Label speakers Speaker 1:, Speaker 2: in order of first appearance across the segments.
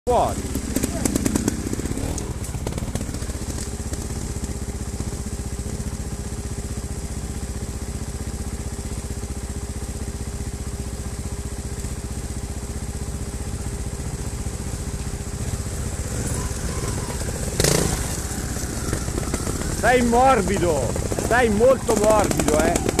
Speaker 1: fuori. Stai morbido, stai molto morbido,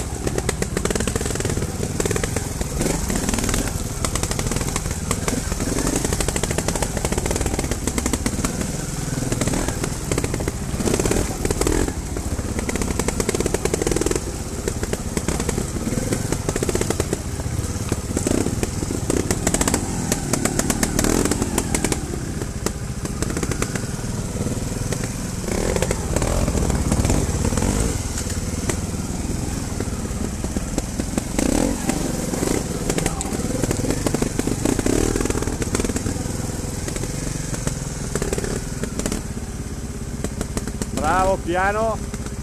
Speaker 1: Bravo, piano.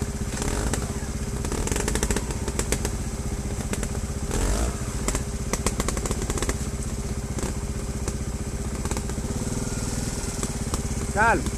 Speaker 1: Calmo.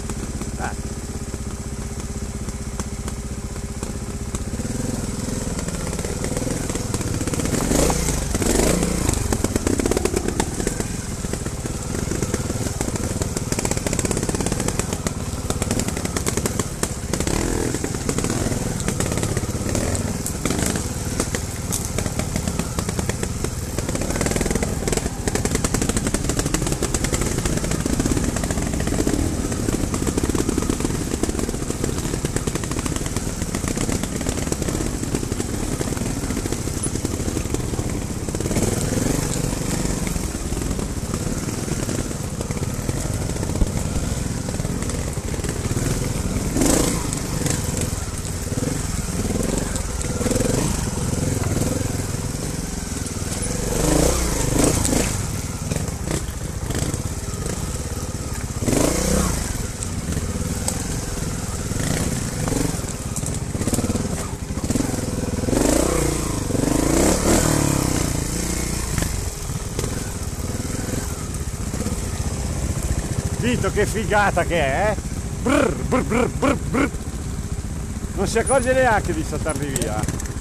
Speaker 1: Vito, che figata che è, brr, brr, brr, brr, brr. Non si accorge neanche di saltarli via.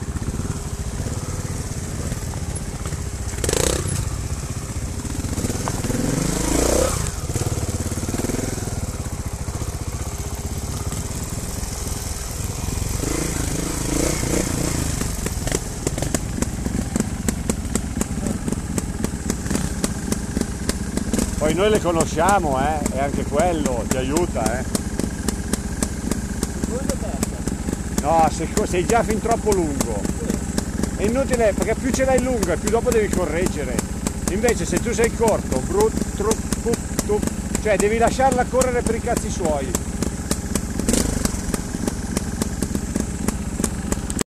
Speaker 1: Poi noi le conosciamo, e anche quello ti aiuta, No, sei già fin troppo lungo. È inutile, perché più ce l'hai lunga, più dopo devi correggere. Invece se tu sei corto, cioè devi lasciarla correre per i cazzi suoi.